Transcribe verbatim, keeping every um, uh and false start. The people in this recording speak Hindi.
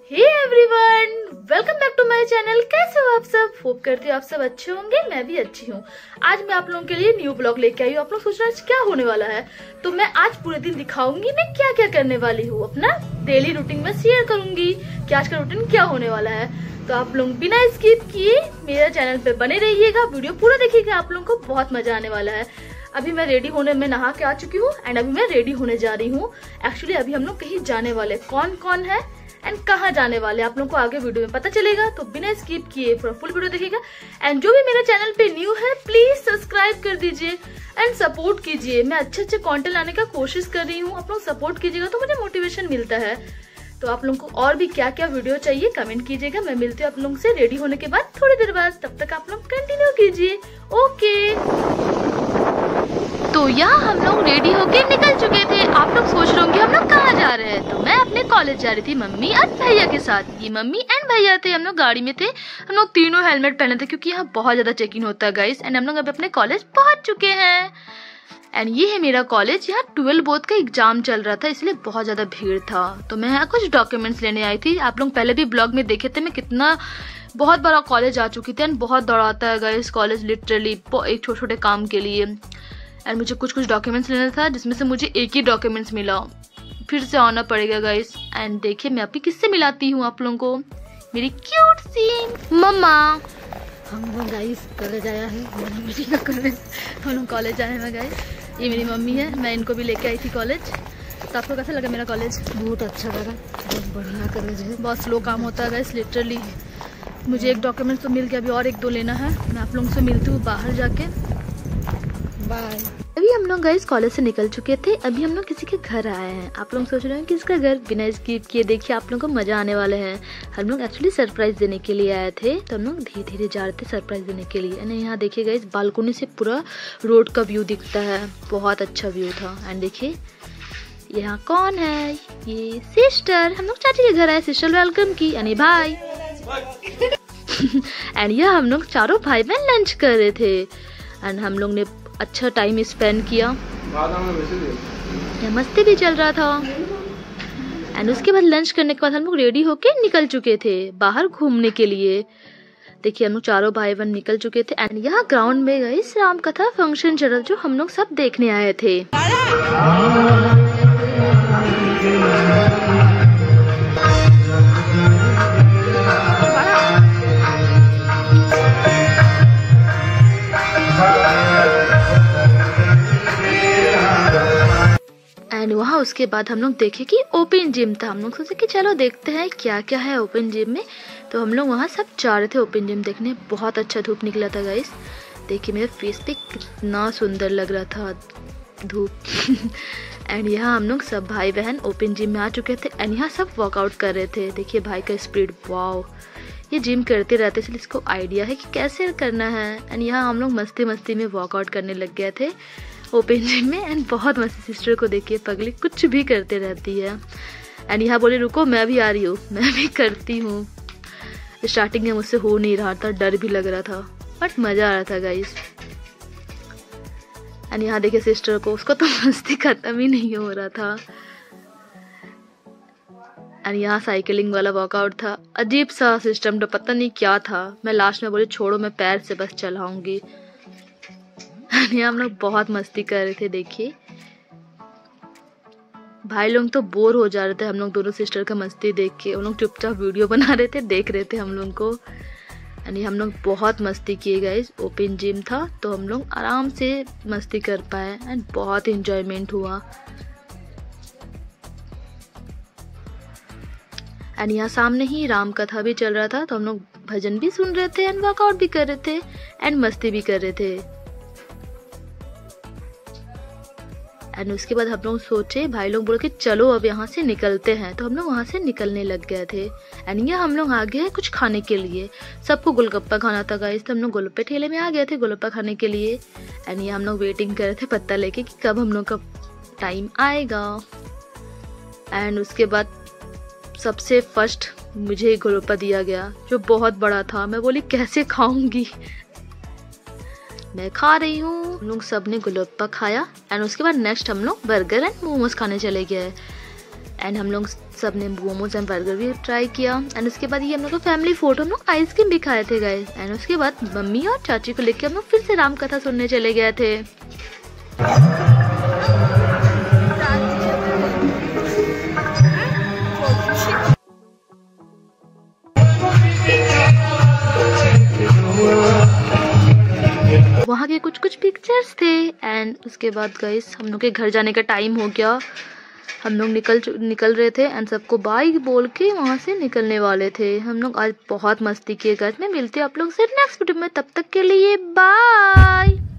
Hey everyone, welcome back to my channel. कैसे हो आप सब? होप करती हूँ आप सब अच्छे होंगे। मैं भी अच्छी हूँ। आज मैं आप लोगों के लिए न्यू ब्लॉग लेके आई हूँ। आप लोग सोच रहे हैं क्या होने वाला है, तो मैं आज पूरे दिन दिखाऊंगी मैं क्या क्या करने वाली हूँ। अपना डेली रूटीन में शेयर करूंगी कि आज का रूटीन क्या होने वाला है। तो आप लोग बिना स्किप किए मेरे चैनल पे बने रहिएगा, वीडियो पूरा देखिएगा, आप लोगों को बहुत मजा आने वाला है। अभी मैं रेडी होने में नहा के आ चुकी हूँ एंड अभी मैं रेडी होने जा रही हूँ। एक्चुअली अभी हम लोग कहीं जाने वाले, कौन कौन है एंड कहाँ जाने वाले आप लोगों को आगे वीडियो में पता चलेगा। तो बिना स्किप किए पूरा फुल वीडियो देखिएगा। एंड जो भी मेरे चैनल पे न्यू है प्लीज सब्सक्राइब कर दीजिए एंड सपोर्ट कीजिए। मैं अच्छे अच्छे कंटेंट लाने का कोशिश कर रही हूँ, आप लोग सपोर्ट कीजिएगा तो मुझे मोटिवेशन मिलता है। तो आप लोगों को और भी क्या क्या वीडियो चाहिए कमेंट कीजिएगा। मैं मिलती हूँ आप लोगों से रेडी होने के बाद थोड़ी देर बाद। तब तक आप लोग कंटिन्यू कीजिए। ओके, तो यहाँ हम लोग रेडी होके निकल चुके थे। आप लोग सोच रहे होंगे हम लोग कहाँ जा रहे हैं, तो मैं अपने कॉलेज जा रही थी मम्मी और भैया के साथ। ये मम्मी एंड भैया थे, हम लोग गाड़ी में थे। हम लोग तीनों हेलमेट पहने थे क्योंकि यहाँ बहुत ज्यादा चेकिंग होता है गाइस। एंड हम लोग अभी अपने कॉलेज पहुंच चुके हैं। एंड ये है मेरा कॉलेज। यहाँ ट्वेल्व बोर्ड का एग्जाम चल रहा था इसलिए बहुत ज्यादा भीड़ था। तो मैं यहाँ कुछ डॉक्यूमेंट्स लेने आई थी। आप लोग पहले भी ब्लॉग में देखे थे मैं कितना बहुत बड़ा कॉलेज आ चुकी थी एंड बहुत दौड़ाता है गाइस कॉलेज लिटरली एक छोटे छोटे काम के लिए। एंड मुझे कुछ कुछ डॉक्यूमेंट्स लेना था जिसमें से मुझे एक ही डॉक्यूमेंट्स मिला। फिर से आना पड़ेगा गाइस। एंड देखिए मैं अभी किससे मिलाती हूँ आप लोगों को, मेरी क्यूट सी मम्मा। हम लोग गाइस कॉलेज आया है, हम लोग कॉलेज आए हैं गाइस। ये मेरी मम्मी है, मैं इनको भी लेके आई थी कॉलेज। तो आपको कैसा लगा मेरा कॉलेज? बहुत अच्छा लगा, बहुत बढ़िया कॉलेज है। बहुत स्लो काम होता है गाइस लिटरली। मुझे एक डॉक्यूमेंट तो मिल गया, अभी और एक दो लेना है। मैं आप लोगों से मिलती हूँ बाहर जाके। बाय। अभी हम लोग गाइस कॉलेज से निकल चुके थे। अभी हम लोग किसी के घर आए हैं। आप लोग सोच रहे हैं किसका घर? बिना स्किप किए देखिए, आप लोगों को मजा आने वाले हैं। हम लोग एक्चुअली सरप्राइज देने के लिए आए थे, तो हम लोग धीरे धीरे जा रहे थे सरप्राइज देने के लिए। एंड यहाँ देखिए गाइस बालकनी से पूरा रोड का व्यू दिखता है, बहुत अच्छा व्यू था। एंड देखिए यहाँ कौन है, ये सिस्टर। हम लोग चाची के घर आए, सिस्टर वेलकम की यानी भाई। एंड यहाँ हम लोग चारों भाई बहन लंच कर रहे थे एंड हम लोग ने अच्छा टाइम स्पेंड किया। मस्ती भी चल रहा था। एंड उसके बाद लंच करने के बाद हम लोग रेडी होके निकल चुके थे बाहर घूमने के लिए। देखिए हम लोग चारों भाई बहन निकल चुके थे। एंड यहाँ ग्राउंड में गई राम कथा फंक्शन चल रहा जो हम लोग सब देखने आए थे। एंड वहाँ उसके बाद हम लोग देखे कि ओपन जिम था। हम लोग सोचे कि चलो देखते हैं क्या क्या है ओपन जिम में। तो हम लोग वहाँ सब जा रहे थे ओपन जिम देखने। बहुत अच्छा धूप निकला था गाइस। देखिए मेरे फेस पे कितना सुंदर लग रहा था धूप। एंड यहाँ हम लोग सब भाई बहन ओपन जिम में आ चुके थे एंड यहाँ सब वर्कआउट कर रहे थे। देखिए भाई का स्पीड, वाओ। ये जिम करते रहते इसलिए इसको आइडिया है कि कैसे करना है। एंड यहाँ हम लोग मस्ती मस्ती में वर्कआउट करने लग गए थे ओपन जिम में। एंड बहुत मस्ती, सिस्टर को देखिए पगली कुछ भी करते रहती है। एंड यहाँ बोले रुको मैं भी आ रही हूँ, मैं भी करती हूँ। स्टार्टिंग में मुझसे हो नहीं रहा था, डर भी लग रहा था, बट मजा आ रहा था गाइस। एंड यहाँ देखिए सिस्टर को, उसको तो मस्ती खत्म ही नहीं हो रहा था। एंड यहाँ साइकिलिंग वाला वर्कआउट था, अजीब सा सिस्टम, तो पता नहीं क्या था। मैं लास्ट में बोली छोड़ो मैं पैर से बस चलाऊंगी। यहाँ हम लोग बहुत मस्ती कर रहे थे। देखिए भाई लोग तो बोर हो जा रहे थे हम लोग दोनों सिस्टर का मस्ती देख के। उन लोग चुपचाप वीडियो बना रहे थे, देख रहे थे हम लोग को। यानी हम लोग बहुत मस्ती किए गाइस। ओपन जिम था तो हम लोग आराम से मस्ती कर पाए एंड बहुत इंजॉयमेंट हुआ। एंड यहाँ सामने ही राम कथा भी चल रहा था, तो हम लोग भजन भी सुन रहे थे एंड वर्कआउट भी कर रहे थे एंड मस्ती भी कर रहे थे। एंड उसके बाद हम लोग सोचे, भाई लोग बोले कि चलो अब यहाँ से निकलते हैं, तो हम लोग वहाँ से निकलने लग गए थे। एंड यहाँ हम लोग आ गए कुछ खाने के लिए। सबको गोलगप्पा खाना था गाइस, तो हम लोग गोलगप्पे ठेले में आ गए थे गोलगप्पा खाने के लिए। एंड ये हम लोग वेटिंग कर रहे थे पत्ता लेके कि कब हम लोग का टाइम आएगा। एंड उसके बाद सबसे फर्स्ट मुझे गोलगप्पा दिया गया जो बहुत बड़ा था। मैं बोली कैसे खाऊंगी, मैं खा रही हूँ। हम लोग सब ने गोलगप्पा खाया एंड उसके बाद नेक्स्ट हम लोग बर्गर एंड मोमोज खाने चले गए। एंड हम लोग सब ने मोमोज एंड बर्गर भी ट्राई किया। एंड उसके बाद ये हम लोग का फैमिली फोटो, हम लोग आइसक्रीम भी खाए थे गाइस। एंड उसके बाद मम्मी और चाची को लेकर हम लोग फिर से राम कथा सुनने चले गए थे। वहाँ के कुछ कुछ पिक्चर्स थे। एंड उसके बाद गाइस हम लोग के घर जाने का टाइम हो गया। हम लोग निकल निकल रहे थे एंड सबको बाय बोल के वहाँ से निकलने वाले थे। हम लोग आज बहुत मस्ती किए। गाइस मैं मिलती हूँ आप लोग से नेक्स्ट वीडियो में, तब तक के लिए बाय।